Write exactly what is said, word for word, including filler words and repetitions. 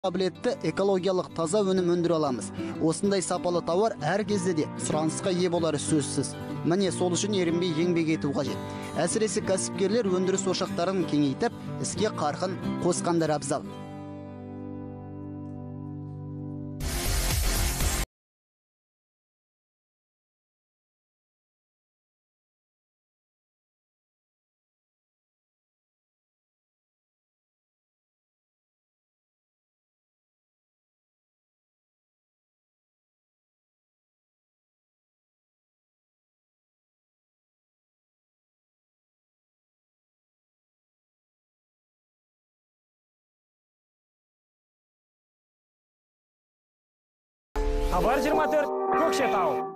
қабілетті экологиялық таза өнім өндіре аламыз. Осындай сапалы тауар әр кезде де сұранысқа ие болары сөзсіз. Міне сол үшін ерінбей еңбек ету қажет. Әсіресе кәсіпкерлер өндіріс ошақтарын кеңейтіп, іске қарқын қосқандар абзал. Хабар жиырма төрт Көкшетау.